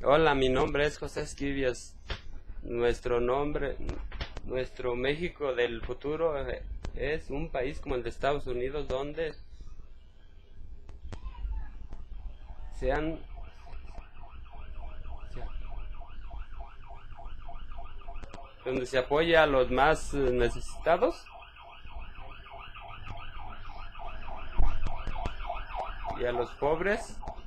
Hola, mi nombre es José Esquivias. Nuestro México del futuro es un país como el de Estados Unidos se han, donde se apoya a los más necesitados y a los pobres